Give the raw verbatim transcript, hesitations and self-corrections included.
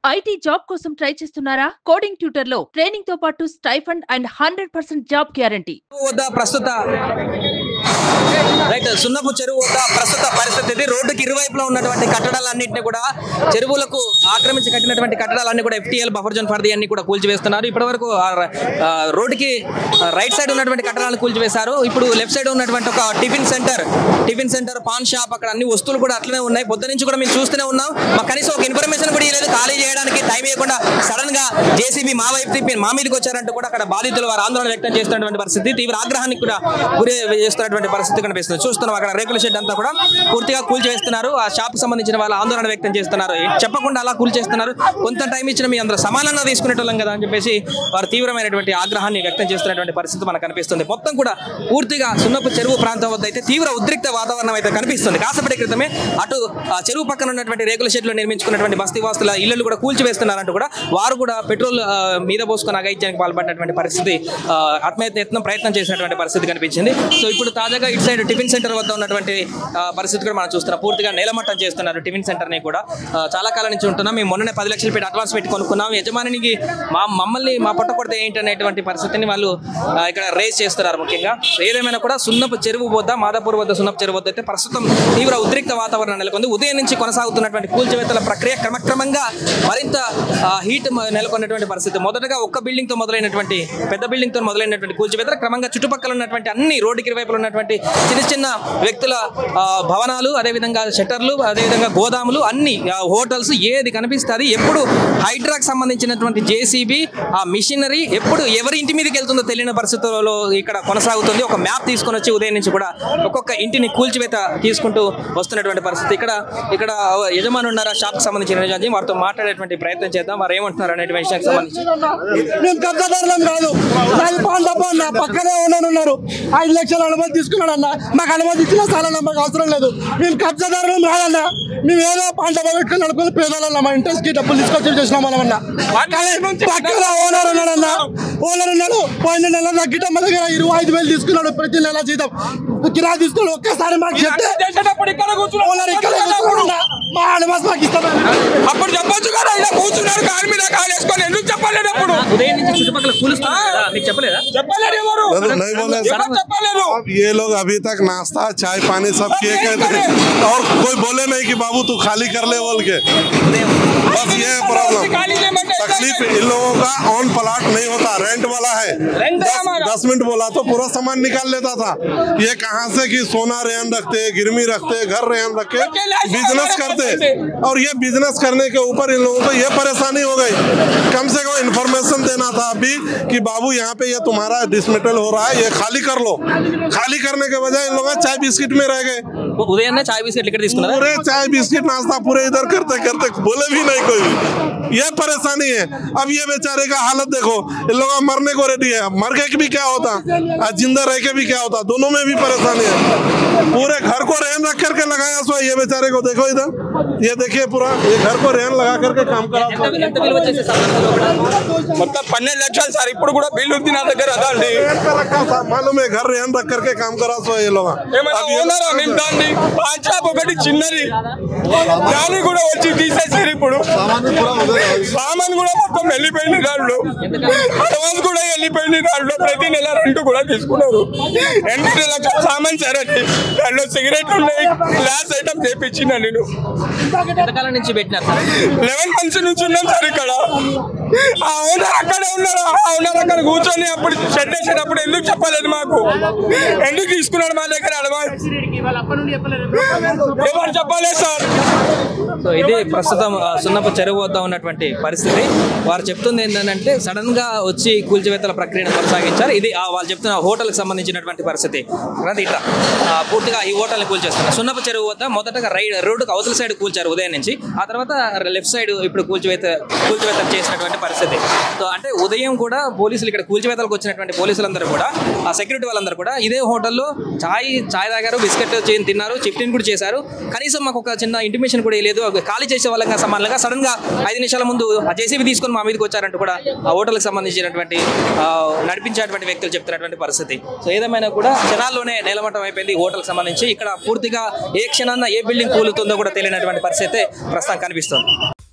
IT job కోసం try చేస్తున్నారా? Coding tutor లో ట్రైనింగ్ తో పాటు stipend and hundred percent job guarantee. ప్రస్తుత రైట్ సున్నపు చెరువు వద్ద ప్రస్తుత పరిస్థితి రోడ్డుకి ఇరువైపులా ఉన్నటువంటి కట్టడాలన్నింటినీ కూడా చెరువులకు ఆక్రమించి కట్టినటువంటి కట్టడాలన్నీ కూడా ఎఫ్టీఎల్ బఫర్ జోన్ పరిధి అన్ని కూడా కూల్చివేస్తున్నారు. ఇప్పటి వరకు రోడ్డుకి రైట్ సైడ్ ఉన్నటువంటి కట్టడాలను కూల్చివేశారు. ఇప్పుడు లెఫ్ట్ సైడ్ ఉన్నటువంటి ఒక tiffin centre tiffin centre paan shop అక్కడ అన్ని వస్తువులు కూడా అట్లనే ఉన్నాయి. పొద్దు నుంచి కూడా మేము చూస్తూనే ఉన్నాం. మాకు కనీసం ఒక ఇన్ఫర్మేషన్ కూడా ఇవ్వలేదు. ఖాళీ చేయడానికి టైం ఇవ్వకుండా సడన్ గా జేసీబీ మా వైపు తిప్పి మా మీదకి వచ్చారంటూ కూడా అక్కడ బాధితులు వారు ఆందోళన వ్యక్తం చేస్తున్నటువంటి పరిస్థితి, తీవ్ర ఆగ్రహానికి కూడా గురి చేస్తున్నటువంటి పరిస్థితి కనిపిస్తుంది. చూస్తున్నాం అక్కడ రేకుల షెడ్ అంతా కూడా పూర్తిగా కూల్చివేస్తున్నారు. ఆ షాప్ సంబంధించిన వాళ్ళు ఆందోళన వ్యక్తం చేస్తున్నారు. చెప్పకుండా అలా కూల్చేస్తున్నారు. కొంత టైం ఇచ్చిన మీ అందరూ సమానంగా తీసుకునేటోళ్ళం కదా అని చెప్పేసి వారు తీవ్రమైనటువంటి ఆగ్రహాన్ని వ్యక్తం చేస్తున్నటువంటి పరిస్థితి మనకు కనిపిస్తుంది. మొత్తం కూడా పూర్తిగా సున్నపు చెరువు ప్రాంతం వద్ద అయితే తీవ్ర ఉద్రిక్త వాతావరణం అయితే కనిపిస్తుంది. కాసేపటి క్రితమే అటు చెరువు పక్కన ఉన్నటువంటి రేకుల షెడ్లో నిర్మించుకున్నటువంటి బస్తీవాసుల ఇళ్లను కూడా కూల్చివేస్తున్నారంటూ కూడా వారు కూడా పెట్రోల్ మీద పోసుకొని అఘాయిత్యానికి పాల్పడినటువంటి పరిస్థితి, ఆత్మహత్య ప్రయత్నం చేసినటువంటి పరిస్థితి కనిపించింది. సో ఇప్పుడు తాజాగా ఇటు సైడ్ టిఫిన్ సెంటర్ వద్ద ఉన్నటువంటి పరిస్థితి కూడా మనం చూస్తున్నాం. పూర్తిగా నేలమట్టం చేస్తున్నారు టిఫిన్ సెంటర్ని కూడా. చాలా కాలం నుంచి ఉంటున్నాం. మేము మొన్ననే పది లక్షలు పెట్టి అడ్వాన్స్ పెట్టి కొనుక్కున్నాం. యజమానికి మా మమ్మల్ని మా పొట్ట కొడితే ఏంటి అనేటువంటి పరిస్థితిని వాళ్ళు ఇక్కడ రేస్ చేస్తున్నారు. ముఖ్యంగా ఏదేమైనా కూడా సున్నపు చెరువు వద్ద మాదాపూర్ వద్ద సున్నపు చెరువు వద్ద అయితే ప్రస్తుతం తీవ్ర ఉద్రిక్త వాతావరణం నెలకొంది. ఉదయం నుంచి కొనసాగుతున్నటువంటి కూల్చివేతల ప్రక్రియ క్రమక్రమంగా మరింత హీట్ నెలకొన్నటువంటి పరిస్థితి. మొదటగా ఒక్క బిల్డింగ్ తో మొదలైనటువంటి పెద్ద బిల్డింగ్ తో మొదలైనటువంటి కూల్చివేతలు క్రమంగా చుట్టుపక్కల ఉన్నటువంటి అన్ని రోడ్డుకి ఇరువైపులు ఉన్నటువంటి చిన్న చిన్న వ్యక్తుల భవనాలు, అదేవిధంగా షట్టర్లు, అదేవిధంగా గోదాములు, అన్ని హోటల్స్ ఏది కనిపిస్తుంది ఎప్పుడు హైడ్రాకి సంబంధించినటువంటి జేసీబీ ఆ మిషనరీ ఎప్పుడు ఎవరి ఇంటి మీదకి వెళ్తుందో తెలియని పరిస్థితుల్లో ఇక్కడ కొనసాగుతుంది. ఒక మ్యాప్ తీసుకొని వచ్చి ఉదయం నుంచి కూడా ఒక్కొక్క ఇంటిని కూల్చివేత తీసుకుంటూ వస్తున్నటువంటి పరిస్థితి. ఇక్కడ ఇక్కడ యజమాని ఉన్నారు షాప్ కి సంబంధించిన యజమాని, వారితో మాట్లాడేటువంటి ప్రయత్నం చేద్దాం. వారు ఏమంటున్నారు అనే విషయానికి సంబంధించి. మేము కబ్జాదారులం కాదు, పక్కనే ఉన్నారు. ఐదు లక్షల అనుమతి తీసుకున్నాడు అన్న. మాకు అనుమతి ఇచ్చినా చాలా మాకు అవసరం లేదు. మేము కబ్జాదారులం కాదన్న. మేము ఏదో పంట పెట్టుకుని అనుకుని పేదలన్నా మా ఇంట్రెస్ట్ కి డబ్బులు తీసుకొచ్చి చేసినాం మనమన్నా. పక్కన ఓనర్ ఉన్నాడన్న. ఓనర్ ఉన్నాడు. పోయిన నెల తగ్గిట మన దగ్గర ఇరవై ఐదు వేలు తీసుకున్నాడు. ప్రతి నెల జీతం కిరా తీసుకున్నాడు. ఒక్కసారి మాకు చెప్తే ఓనర్ ఇక్కడ మా అనుమతి మాకు ఇస్తాం. అప్పుడు చెప్పొచ్చు కదా, ఇలా కూర్చున్నారు కాలు మీద కాలు వేసుకొని. ఎందుకు చెప్పలేదు? అప్పుడు ఉదయం నుంచి చుట్టుపక్కల కూలుస్తున్నారు. మీకు చెప్పలేదా? చెప్పలేదు ఎవరు? చెప్పలేదు. ये लोग अभी तक नाश्ता चाय पानी सब किए कहते हैं और कोई बोले नहीं कि बाबू तू खाली कर ले बोल के। बस ये प्रॉब्लम, तकलीफ इन लोगों का ऑन प्लाट नहीं होता, रेंट वाला है। दस मिनट बोला तो पूरा सामान निकाल लेता था। ये कहाँ से कि सोना रेहन रखते, गिरमी रखते, घर रेहन रख के बिजनेस करते, और ये बिजनेस करने के ऊपर इन लोगों को ये परेशानी हो गई। कम से कम इन्फॉर्मेशन देना था अभी कि बाबू यहाँ पे ये तुम्हारा डिसमेटल हो रहा है, ये खाली कर लो। खाली करने के बजाय इन लोग चाय बिस्किट में रह गए। उदय चाय बिस्किट लेकर पूरे चाय बिस्किट नाश्ता पूरे इधर करते करते बोले भी नहीं कोई। ये परेशानी है। अब ये बेचारे का हालत देखो, इन लोग मरने को रेडी है। मर के भी क्या होता, जिंदा रह के भी क्या होता, दोनों में भी परेशानी है। पूरे घर को रेहन रख करके लगाया सो ये बेचारे को देखो इधर, ये देखिए पूरा ये घर को रेहन लगा करके काम करा। मतलब పన్నెండు లక్షలు సార్ ఇప్పుడు కూడా బిల్లు ఉంది నా దగ్గర. అదండి मालूम है, घर रेहन रख करके काम करा सो ये लोग। దాన్ని పాన్ షాప్ ఒకటి చిన్నది, దాన్ని కూడా వచ్చి తీసేసారు. ఇప్పుడు సామాన్ కూడా మొత్తం వెళ్ళిపోయింది. దాంట్లో అడ్వాన్స్ కూడా వెళ్ళిపోయింది. దాంట్లో ప్రతి నెల రెంట్ కూడా తీసుకున్నారు. ఎనిమిది లక్షల సామాన్ సార్ అది. దాంట్లో సిగరెట్ ఉన్నాయి, గ్లాస్ ఐటమ్ చేపించిన నేను. నుంచి పెట్టినారు లెవెన్ మంత్స్ నుంచి ఉన్నాం సార్ ఇక్కడ. ఆ ఓనర్ అక్కడే ఉన్నారు. ఆ ఓనర్ అక్కడ కూర్చొని అప్పుడు షెడ్ వేసేటప్పుడు ఎందుకు చెప్పలేదు మాకు? ఎందుకు తీసుకున్నాడు మా దగ్గర అడ్వాన్స్? ఎవరు చెప్పలేదు సార్. సో ఇది ప్రస్తుతం సున్నపు చెరువు వద్ద ఉన్నటువంటి పరిస్థితి. వారు చెప్తుంది ఏంటంటే సడన్ గా వచ్చి కూల్చివేతల ప్రక్రియను కొనసాగించారు. ఇది వాళ్ళు చెప్తున్న హోటల్కి సంబంధించినటువంటి పరిస్థితి. ఇట్లా పూర్తిగా ఈ హోటల్ని కూల్చేస్తున్నారు. సున్నపు చెరువు వద్ద మొదటగా రైడ్ రోడ్డుకు అవతల సైడ్ కూల్చారు ఉదయం నుంచి. ఆ తర్వాత లెఫ్ట్ సైడ్ ఇప్పుడు కూల్చివేత కూల్చివేత చేసినటువంటి పరిస్థితి. సో అంటే ఉదయం కూడా పోలీసులు ఇక్కడ కూల్చివేతలకు వచ్చినటువంటి పోలీసులందరూ కూడా ఆ సెక్యూరిటీ వాళ్ళందరూ కూడా ఇదే హోటల్లో చాయ్ చాయ్ తాగారు, బిస్కెట్ తిన్నారు, చిఫ్టిన్ కూడా చేశారు. కనీసం మాకు ఒక చిన్న ఇంటిమేషన్ కూడా లేదు. ఖాళీ చేసే వాళ్ళగా సమానంగా సడన్ గా ఐదు నిమిషాల ముందు ఆ జేసీబీ తీసుకొని మా మీదకి వచ్చారంటూ కూడా ఆ హోటల్కి సంబంధించినటువంటి నడిపించేటువంటి వ్యక్తులు చెప్తున్నటువంటి పరిస్థితి. సో ఏదేమైనా కూడా క్షణాల్లోనే నేలమట్టం అయిపోయింది హోటల్కి సంబంధించి. ఇక్కడ పూర్తిగా ఏ క్షణాన్న ఏ బిల్డింగ్ కూలుతుందో కూడా తెలియనటువంటి పరిస్థితి ప్రస్తుతం కనిపిస్తుంది.